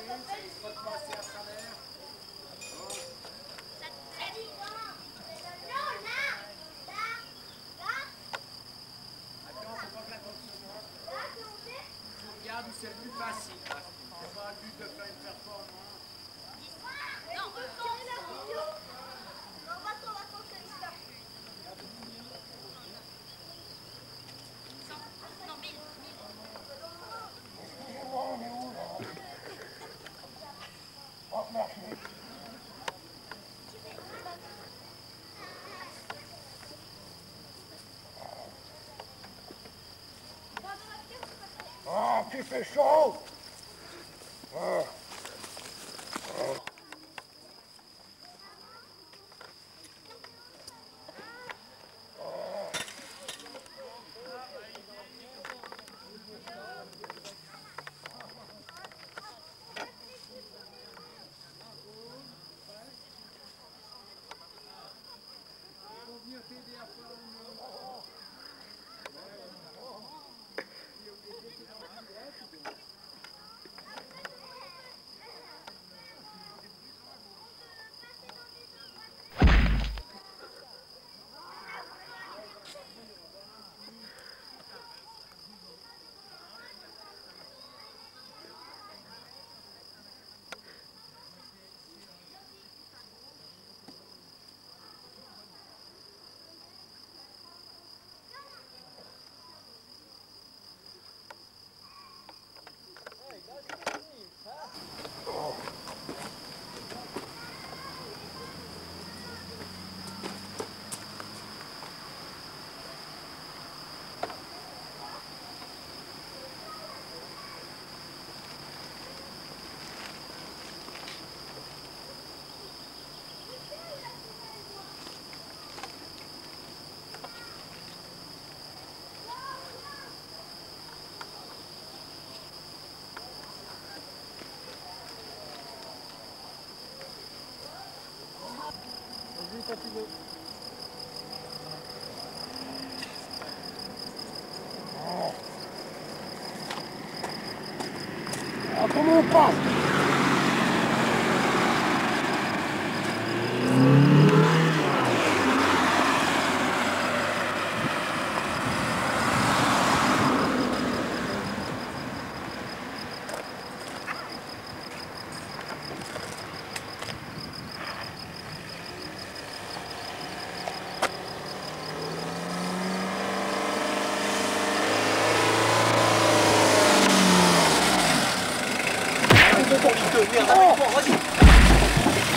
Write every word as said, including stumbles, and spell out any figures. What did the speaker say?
C'est le plus facile. C'est pas le but de faire une performance. Non, euh, non, va-t'en, va-t'en, c'est ça. Non, mille, mille. Excusez-moi, on est où là? Oh, merci. Ah, tu fais chaud! Ah. Ah. Quand tu veux. Ah, comment on passe? Merde, avec moi, vas-y.